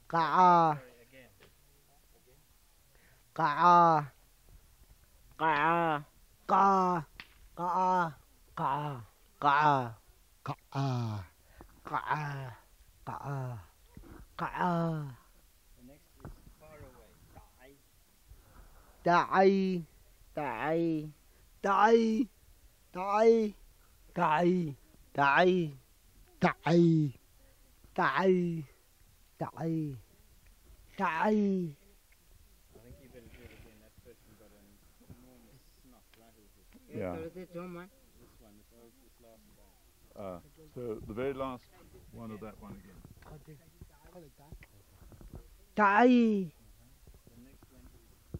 Ka. Ka. Ka. Ka. Ka. Ka. Ka. Ka. Ka. Ka. Ka. The next is far away. Đại. Đại. Đại. Đại. Đại. Đại. Đại. Đại. Đại. Đại. I think you better do it again. That person got an enormous snot right over his. Yeah. This one, this last guy. So the very last one of that one again. Đại. The next one is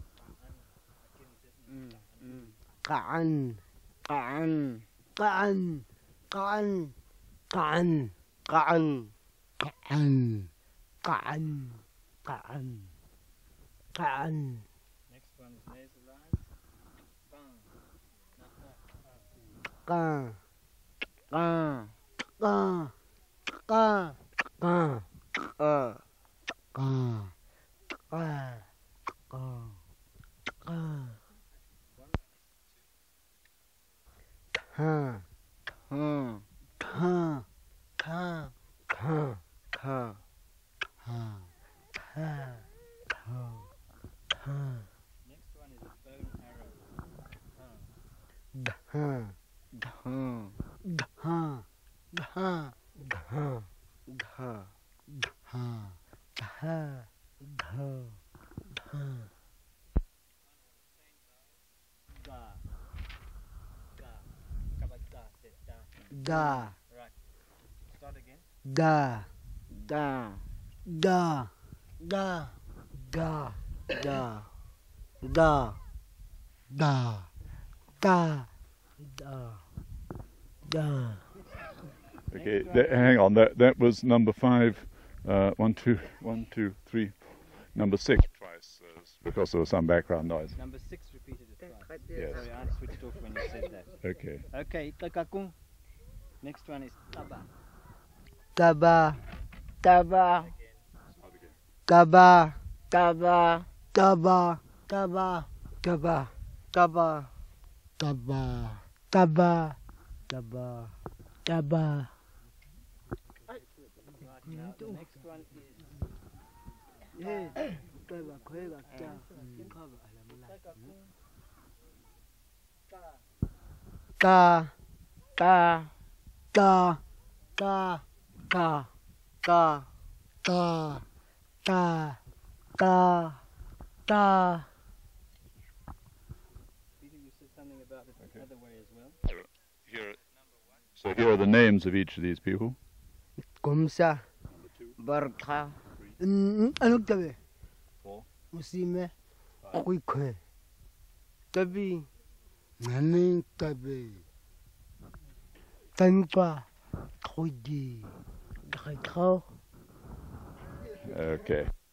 Cạn. Cạn. Cạn. Cạn. Cạn. Cạn. Cạn. Cạn. Cạn. Cạn. Next one is nasalized. Bang. Ca. Ca. Ca. Ca. Ca. Ca. Ca. Ca. Ca. Ca. Ca. Ca. Ca. Ca. Ca. Ca. Ca. Ca. Ca. Next one is a bone arrow. Gha. Gha. Gha. Gha. Gha. Gha. Gha. Gha. Gha. Gha. Ga. Ga. Kabaka said da. Da. Right. Start again. Da. Da. Da. Da. Da. Da. Da. Da. Da. Da. Da. Okay, hang on. That was number 5. 1, 2, 1, 2, 3. Number 6 twice because there was some background noise. Number 6 repeated it twice. Yes. Sorry, I switched off when you said that. Okay. Okay, kakakung. Next one is taba. Taba. Taba. Again. Taba. Taba. Taba. Taba. Taba. Taba. Taba. Taba. Taba. Taba. Right, now the next one is Ka. Ka. Ka. Ka. Ka. Ka. Ka. Ka. Ka. Ka. Peter, you said something about it the other way as well. So here are the names of each of these people. Kumsa. Number 2, Barka. Ano tabi? 4, Musime. Ako'y kwe. Tabi. Naning tabi. Tanpa. Ako'y di. Dakay ko. Okay.